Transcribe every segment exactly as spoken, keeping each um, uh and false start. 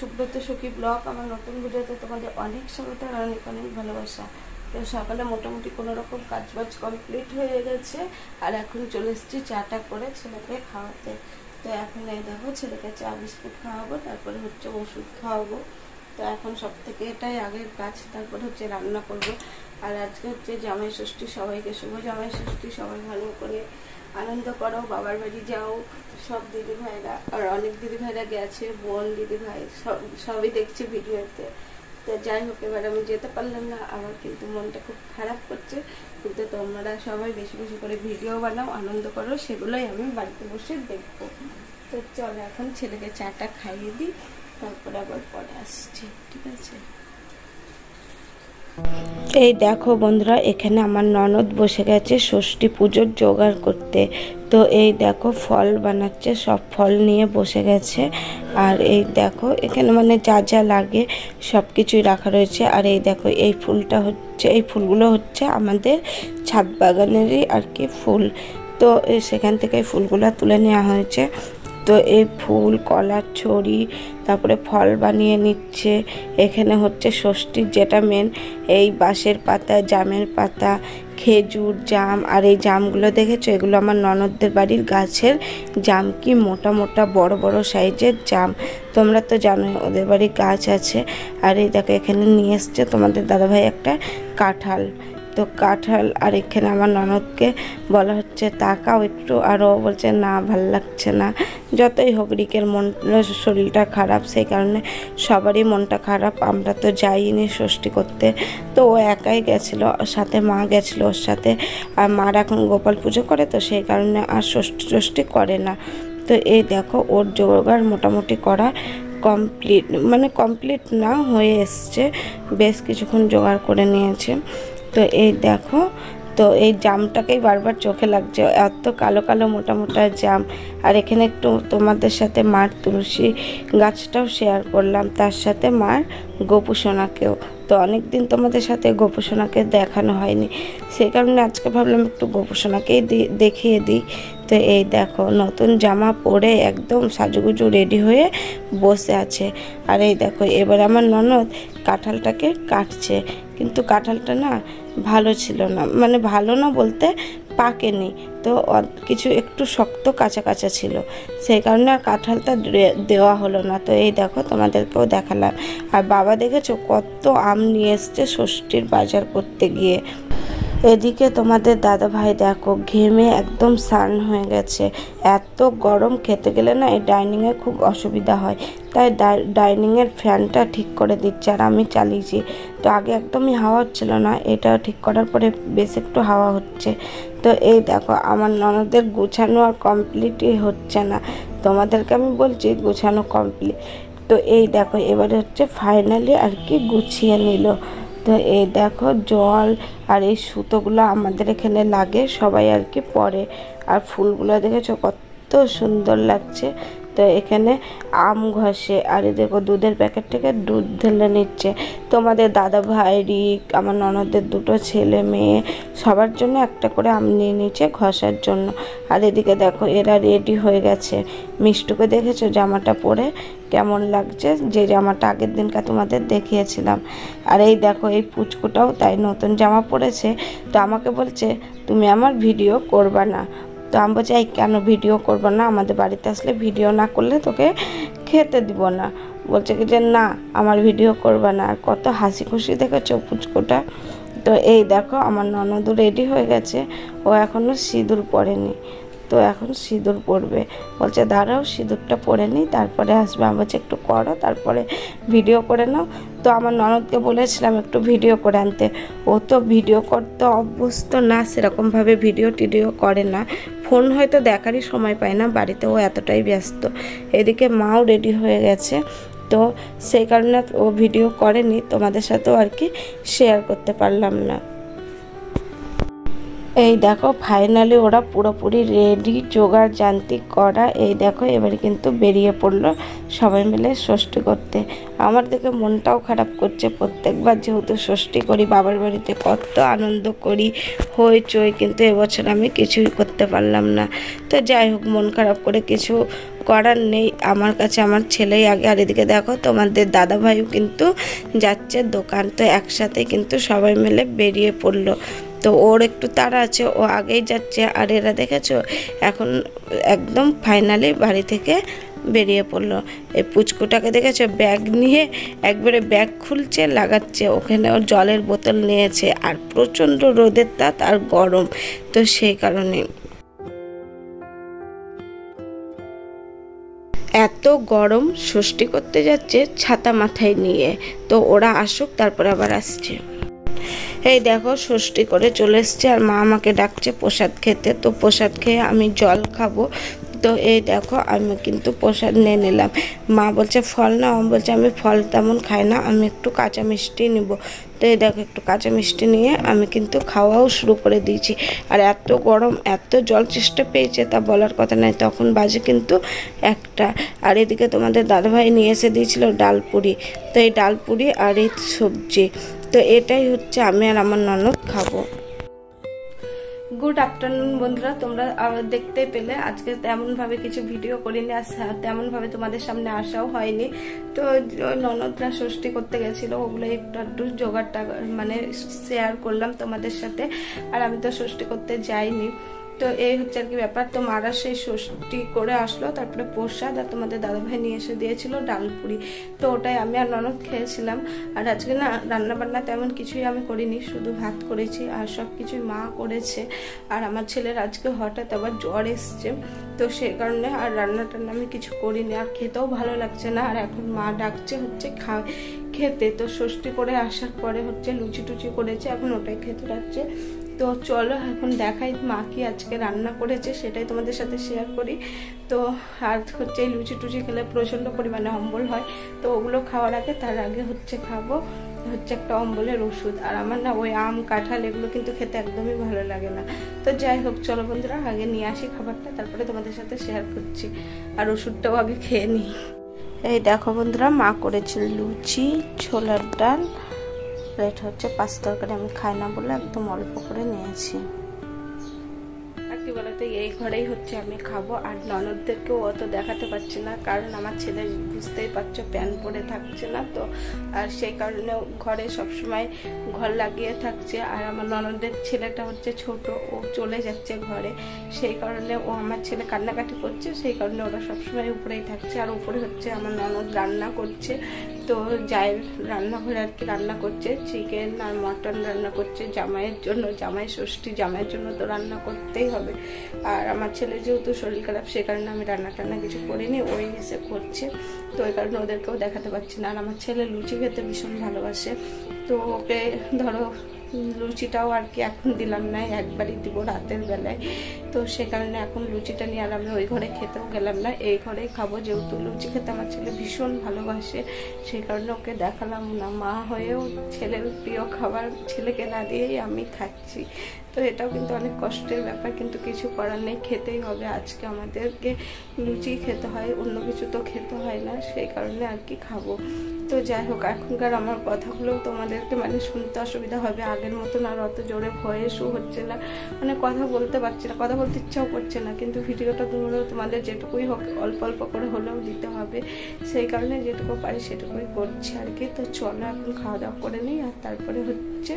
সুব্রত সখী ব্লগ আমার নতুন ভিডিওতে তোমাদের অনেক স্বাগত আর অনেক অনেক ভালোবাসা। তো সকালে মোটামুটি কোনো রকম কাজবাজ কমপ্লিট হয়ে গেছে আর এখন চলে এসেছি চাটা করে ছেলেকে খাওয়াতে। তো এখন এই দেখো ছেলেকে চা বিস্কুট খাওয়াবো, তারপরে হচ্ছে ওষুধ খাওয়াবো। তো এখন সব থেকে এটাই আগের কাজ, তারপরে হচ্ছে রান্না করব। আর আজকে হচ্ছে জামাই ষষ্ঠী, সবাইকে শুভ জামাই ষষ্ঠী। সবাই ভালো করে আনন্দ করো, বাবার বাড়ি যাও। সব দিদি ভাইরা আর অনেক দিদি ভাইরা গেছে, বোন দিদি ভাই সব সবই দেখছি ভিডিওতে। তো যাই হোক, এবার আমি যেতে পারলাম না, আমার কিন্তু মনটা খুব খারাপ করছে। কিন্তু তোমরা সবাই বেশি বেশি করে ভিডিও বানাও, আনন্দ করো, সেগুলোই আমি বাড়িতে বসে দেখবো। তো চলো এখন ছেলেকে চাটা খাইয়ে দিই, তারপরে আবার পরে আসছি, ঠিক আছে? এই দেখো বন্ধুরা, এখানে আমার ননদ বসে গেছে ষষ্ঠী পুজোর জোগাড় করতে। তো এই দেখো ফল বানাচ্ছে, সব ফল নিয়ে বসে গেছে। আর এই দেখো এখানে মানে যা যা লাগে সব কিছুই রাখা রয়েছে। আর এই দেখো এই ফুলটা হচ্ছে, এই ফুলগুলো হচ্ছে আমাদের ছাদ বাগানেরই আর কি ফুল। তো সেখান থেকে এই ফুলগুলো তুলে নেওয়া হয়েছে। তো এই ফুল, কলার ছড়ি, তারপরে ফল বানিয়ে নিচ্ছে। এখানে হচ্ছে ষষ্ঠীর যেটা মেন, এই বাঁশের পাতা, জামের পাতা, খেজুর, জাম। আর এই জামগুলো দেখেছো, এগুলো আমার ননদদের বাড়ির গাছের জাম, কি মোটা মোটা বড় বড় সাইজের জাম। তোমরা তো জানোই ওদের বাড়ির গাছ আছে। আর এই দেখো এখানে নিয়ে এসছে তোমাদের দাদাভাই একটা কাঁঠাল। তো কাঁঠাল, আর এখানে আমার ননদকে বলা হচ্ছে তাকাও একটু, আর ও বলছে না ভাল লাগছে না। যতই হোক রিকের মন শরীরটা খারাপ, সেই কারণে সবারই মনটা খারাপ। আমরা তো যাইনি ষষ্ঠী করতে, তো ও একাই গেছিলো, সাথে মা গেছিলো ওর সাথে। আর মার এখন গোপাল পুজো করে, তো সেই কারণে আর ষষ্ঠী ষষ্ঠী করে না। তো এই দেখো ওর জোগাড় মোটামুটি করা কমপ্লিট, মানে কমপ্লিট না হয়ে এসছে, বেশ কিছুক্ষণ জোগাড় করে নিয়েছে। তো এই দেখো, তো এই জামটাকেই বারবার চোখে লাগছে, এত কালো কালো মোটা মোটা জাম। আর এখানে একটু তোমাদের সাথে মার তুলসী গাছটাও শেয়ার করলাম, তার সাথে মার গোপুসোনাকেও। তো অনেক দিন তোমাদের সাথে গোপুসোনাকে দেখানো হয়নি, সেই কারণে আজকে ভাবলাম একটু গোপুসোনাকেই দেখিয়ে দিই। তো এই দেখো নতুন জামা পরে একদম সাজুগুজু রেডি হয়ে বসে আছে। আর এই দেখো এবার আমার ননদ কাঁঠালটাকে কাটছে, কিন্তু কাঁঠালটা না ভালো ছিল না, মানে ভালো না বলতে পাকেনি, তো কিছু একটু শক্ত কাঁচা কাঁচা ছিল, সেই কারণে আর কাঁঠালটা দেওয়া হলো না। তো এই দেখো তোমাদেরকেও দেখালাম। আর বাবা দেখেছো কত আম নিয়ে এসছে ষষ্ঠীর বাজার করতে গিয়ে। এদিকে তোমাদের দাদা ভাই দেখো ঘেমে একদম স্নান হয়ে গেছে। এত গরম, খেতে গেলে না এই ডাইনিংয়ে খুব অসুবিধা হয়, তাই ডাইনিংয়ের ফ্যানটা ঠিক করে দিচ্ছে আর আমি চালিয়েছি। তো আগে একদমই হাওয়া হচ্ছিল না, এটা ঠিক করার পরে বেশ একটু হাওয়া হচ্ছে। তো এই দেখো আমার ননদের গুছানো আর কমপ্লিটই হচ্ছে না, তোমাদেরকে আমি বলছি গুছানো কমপ্লিট। তো এই দেখো এবারে হচ্ছে ফাইনালি আর কি গুছিয়ে নিল। তো এই দেখো জল আর এই সুতোগুলো আমাদের এখানে লাগে, সবাই আর কি পরে। আর ফুলগুলো দেখেছো কত সুন্দর লাগছে। তো এখানে আম ঘষে, আর এই দেখো দুধের প্যাকেট থেকে দুধ ঢেলে নিচ্ছে। তোমাদের দাদা ভাই, রিক, আমার ননদের দুটো ছেলে মেয়ে, সবার জন্য একটা করে আম নিয়ে নিচ্ছে ঘষার জন্য। আর এদিকে দেখো এরা রেডি হয়ে গেছে। মিষ্টুকে দেখেছো জামাটা পরে কেমন লাগছে, যে জামাটা আগের দিনকা তোমাদের দেখিয়েছিলাম। আর এই দেখো এই পুচকুটাও তাই নতুন জামা পরেছে। তো আমাকে বলছে তুমি আমার ভিডিও করবা না। তো আমি বলছি এই কেন ভিডিও করবো না, আমাদের বাড়িতে আসলে ভিডিও না করলে তোকে খেতে দিব না। বলছে কি যে না আমার ভিডিও করবা না। আর কত হাসি খুশি দেখেছো পুচকুটা। তো এই দেখো আমার ননদও রেডি হয়ে গেছে, ও এখনও সিঁদুর পরেনি, তো এখন সিঁদুর পরবে। বলছে দাঁড়াও সিঁদুরটা পরে নিই তারপরে আসবে। আমি বলছি একটু করো তারপরে ভিডিও করে নাও। তো আমার ননদকে বলেছিলাম একটু ভিডিও করে আনতে, ও তো ভিডিও করতে অভ্যস্ত না, সেরকমভাবে ভিডিও টিডিও করে না, ফোন হয়তো দেখারই সময় পায় না, বাড়িতে ও এতটাই ব্যস্ত। এদিকে মাও রেডি হয়ে গেছে, তো সেই কারণে ও ভিডিও করেনি, তোমাদের সাথেও আর কি শেয়ার করতে পারলাম না। এই দেখো ফাইনালি ওরা পুরোপুরি রেডি, জোগাড় যান্ত্রিক করা। এই দেখো এবারে কিন্তু বেরিয়ে পড়লো সবাই মিলে ষষ্ঠী করতে। আমার দেখে মনটাও খারাপ করছে, প্রত্যেকবার যেহেতু ষষ্ঠী করি বাবার বাড়িতে কত আনন্দ করি, হইচই, কিন্তু এবছর আমি কিছুই করতে পারলাম না। তো যাই হোক, মন খারাপ করে কিছু করার নেই, আমার কাছে আমার ছেলেই আগে। আর এদিকে দেখো তোমাদের দাদাভাইও কিন্তু যাচ্ছে দোকান, তো একসাথে কিন্তু সবাই মিলে বেরিয়ে পড়লো। তো ওর একটু তাড়া আছে, ও আগেই যাচ্ছে। আর এরা দেখেছো এখন একদম ফাইনালি বাড়ি থেকে বেরিয়ে পড়লো। এই পুচকুটাকে দেখেছো ব্যাগ নিয়ে একবারে ব্যাগ খুলছে, লাগাচ্ছে, ওখানে ওর জলের বোতল নিয়েছে। আর প্রচণ্ড রোদের তাপ আর গরম, তো সেই কারণে এত গরম ষষ্ঠী করতে যাচ্ছে ছাতা মাথায় নিয়ে। তো ওরা আসুক তারপর আবার আসছে। এই দেখো ষষ্ঠী করে চলে এসছে আর মা আমাকে ডাকছে প্রসাদ খেতে। তো প্রসাদ খেয়ে আমি জল খাবো। তো এই দেখো আমি কিন্তু প্রসাদ নিয়ে নিলাম। মা বলছে ফল না, আমি বলছে আমি ফল তেমন খাই না, আমি একটু কাঁচা মিষ্টি নিব। তো এই দেখো একটু কাঁচা মিষ্টি নিয়ে আমি কিন্তু খাওয়াও শুরু করে দিয়েছি। আর এত গরম, এত জল চেষ্টা পেয়েছে তা বলার কথা নয়। তখন বাজে কিন্তু একটা। আর এদিকে তোমাদের দাদাভাই নিয়ে এসে দিয়েছিল ডালপুরি। তো এই ডালপুরি আর এই সবজি, তো এটাই হচ্ছে আমি আর আমার ননদ খাবো। গুড আফটারনুন বন্ধুরা, তোমরা দেখতে পেলে আজকে তেমনভাবে কিছু ভিডিও করিনি, আর তেমনভাবে তোমাদের সামনে আসাও হয়নি। তো ননদরা ষষ্ঠী করতে গেছিলো, ওগুলো একটু একটু জোগাড়টা মানে শেয়ার করলাম তোমাদের সাথে। আর আমি তো ষষ্ঠী করতে যাইনি। তো এই হচ্ছে আর কি ব্যাপার। তো মারা সেই ষষ্ঠী করে আসলো, তারপরে প্রসাদ আর তোমাদের দাদাভাই নিয়ে এসে দিয়েছিল ডালপুরি। তো ওটাই আমি আর ননদ খেয়েছিলাম। আর আজকে না রান্না বান্না তেমন কিছুই আমি করিনি, শুধু ভাত করেছি আর সব কিছুই মা করেছে। আর আমার ছেলের আজকে হঠাৎ আবার জ্বর এসছে, তো সেই কারণে আর রান্না টান্না আমি কিছু করিনি। আর খেতেও ভালো লাগছে না। আর এখন মা ডাকছে হচ্ছে খা খেতে। তো ষষ্ঠী করে আসার পরে হচ্ছে লুচি টুচি করেছে, এখন ওটাই খেতে যাচ্ছে। তো চলো এখন দেখাই মা কি আজকে রান্না করেছে, সেটাই তোমাদের সাথে শেয়ার করি। তো আর হচ্ছে এই লুচি টুচি খেলে প্রচণ্ড পরিমাণে অম্বল হয়, তো ওগুলো খাওয়ার আগে তার আগে হচ্ছে খাবো হচ্ছে একটা অম্বলের ওষুধ। আর আমার না ওই আম কাঁঠাল এগুলো কিন্তু খেতে একদমই ভালো লাগে না। তো যাই হোক চলো বন্ধুরা, আগে নিয়ে আসি খাবারটা, তারপরে তোমাদের সাথে শেয়ার করছি। আর ওষুধটাও আগে খেয়ে নিই। এই দেখো বন্ধুরা, মা করেছিল লুচি, ছোলার ডাল, এটা হচ্ছে পাঁচ তরকারি। আমি খাই না বলে একদম অল্প করে নিয়েছি। আর কি বলতে এই ঘরেই হচ্ছে আমি খাবো। আর ননদদেরকেও অত দেখাতে পারছি না, কারণ আমার ছেলে বুঝতেই পারছো প্যান্ট পরে থাকছে না তো। আর সেই কারণে ঘরে সবসময় ঘর লাগিয়ে থাকছে। আর আমার ননদের ছেলেটা হচ্ছে ছোট, ও চলে যাচ্ছে ঘরে, সেই কারণে ও আমার ছেলে কান্নাকাটি করছে, সেই কারণে ওরা সবসময় উপরেই থাকছে। আর উপরে হচ্ছে আমার ননদ রান্না করছে। তো যাই রান্নাঘরে আর কি রান্না করছে, চিকেন আর মটন রান্না করছে জামাইয়ের জন্য। জামাই ষষ্ঠী, জামাইয়ের জন্য তো রান্না করতেই হবে। আর আমার ছেলে যেহেতু শরীর খারাপ, সে কারণে আমি রান্না টান্না কিছু করিনি, ওই এসে করছে। তো ওই কারণে ওদেরকেও দেখাতে পারছি না। আর আমার ছেলে লুচি খেতে ভীষণ ভালোবাসে, তো ওকে ধরো লুচিটাও আর কি এখন দিলাম না, একবারই দিব রাতের বেলায়। তো সে কারণে এখন লুচিটা নিয়ে আর আমি ওই ঘরে খেতেও গেলাম না, এই ঘরেই খাবো। যেহেতু লুচি খেতে আমার ছেলে ভীষণ ভালোবাসে, সেই কারণে ওকে দেখালাম না। মা হয়েও ছেলের প্রিয় খাবার ছেলেকে না দিয়েই আমি খাচ্ছি। তো এটাও কিন্তু অনেক কষ্টের ব্যাপার, কিন্তু কিছু করার নেই, খেতেই হবে। আজকে আমাদেরকে লুচি খেতে হয়, অন্য কিছু তো খেতে হয় না, সেই কারণে আর কি খাবো। তো যাই হোক, এখনকার আমার কথাগুলো তোমাদেরকে মানে শুনতে অসুবিধা হবে, আগের মতন আর অত জোরে ভয়েসও হচ্ছে না, মানে কথা বলতে পারছি না, কথা বলতে ইচ্ছাও করছে না। কিন্তু ভিডিওটা তোমরা তোমাদের যেটুকুই হোক অল্প অল্প করে হলেও দিতে হবে, সেই কারণে যেটুকু পারি সেটুকুই করছি আর কি। তো চলো এখন খাওয়া দাওয়া করে নিই, আর তারপরে হচ্ছে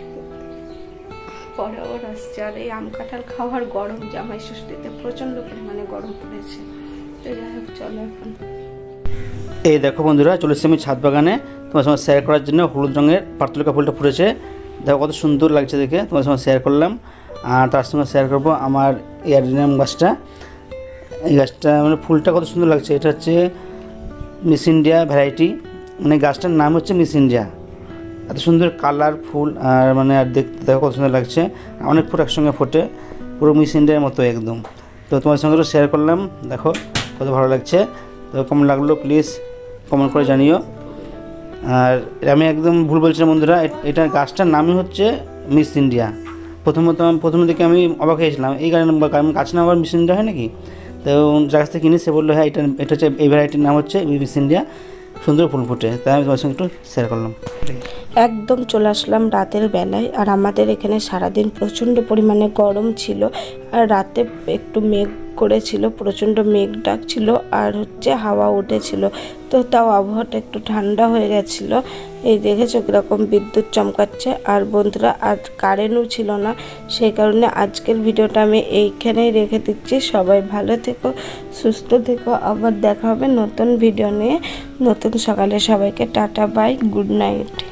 পরে ওর আসছে। আর এই আম কাঁঠাল খাওয়ার গরম, জামাই ষষ্ঠীতে প্রচণ্ড পরিমাণে গরম পড়েছে। তো যাই হোক চলো এখন। এই দেখো বন্ধুরা, চলে এসেছি আমি ছাদ বাগানে তোমার সঙ্গে শেয়ার করার জন্য। হলুদ রঙের পার্থলিকা ফুলটা ফুটেছে, দেখো কত সুন্দর লাগছে দেখে, তোমার সঙ্গে শেয়ার করলাম। আর তার সঙ্গে শেয়ার করবো আমার এয়ারডিনাম গাছটা। এই গাছটা মানে ফুলটা কত সুন্দর লাগছে। এটা হচ্ছে মিস ইন্ডিয়া ভ্যারাইটি, মানে গাছটার নাম হচ্ছে মিস ইন্ডিয়া। এত সুন্দর কালার ফুল, আর মানে আর দেখতে দেখো কত সুন্দর লাগছে। অনেক ফুল একসঙ্গে ফোটে, পুরো মিস ইন্ডিয়ার মতো একদম। তো তোমার সঙ্গে শেয়ার করলাম, দেখো কত ভালো লাগছে। তো কেমন লাগলো প্লিজ কমেন্ট করে জানিও। আর আমি একদম ভুল বলছিলাম বন্ধুরা, এটার গাছটার নামই হচ্ছে মিস ইন্ডিয়া। প্রথমত প্রথম দিকে আমি অবাক হয়েছিলাম, এই গাড়ি গাছ না আবার মিস ইন্ডিয়া হয় নাকি। তো যার কাছ থেকে কিনে সে বললো হ্যাঁ এটা এটা হচ্ছে এই ভ্যারাইটির নাম হচ্ছে মিস ইন্ডিয়া, সুন্দর ফুল ফুটে। তাই আমি তোমার সঙ্গে একটু শেয়ার করলাম। একদম চলে আসলাম রাতের বেলায়, আর আমাদের এখানে সারাদিন প্রচণ্ড পরিমাণে গরম ছিল, আর রাতে একটু মেঘ করেছিল, প্রচণ্ড মেঘ ডাকছিল, আর হচ্ছে হাওয়া উঠেছিল। তো তাও আবহাওয়াটা একটু ঠান্ডা হয়ে গেছিলো। এই দেখেছো কীরকম বিদ্যুৎ চমকাচ্ছে। আর বন্ধুরা আজ কারেন্টও ছিল না, সেই কারণে আজকের ভিডিওটা আমি এইখানেই রেখে দিচ্ছি। সবাই ভালো থেকো, সুস্থ থেকো, আবার দেখা হবে নতুন ভিডিও নিয়ে। নতুন সকালে সবাইকে টাটা বাই, গুড নাইট।